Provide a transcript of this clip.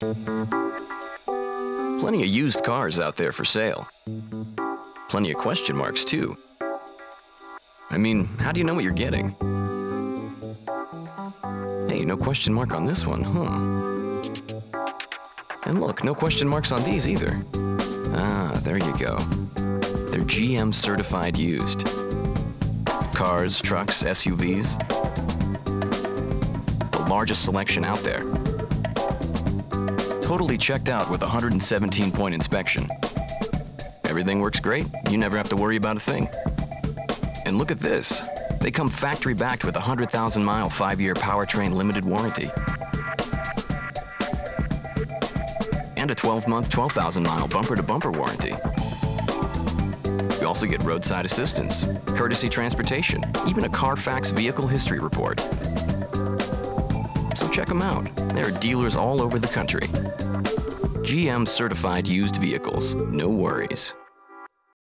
Plenty of used cars out there for sale. Plenty of question marks, too. I mean, how do you know what you're getting? Hey, no question mark on this one, huh? And look, no question marks on these either. Ah, there you go. They're GM certified used. Cars, trucks, SUVs. The largest selection out there. Totally checked out with a 117-point inspection. Everything works great. You never have to worry about a thing. And look at this. They come factory backed with a 100,000-mile 5-year powertrain limited warranty. And a 12-month, 12,000-mile bumper-to-bumper warranty. You also get roadside assistance, courtesy transportation, even a Carfax vehicle history report. So check them out. There are dealers all over the country. GM certified used vehicles, no worries.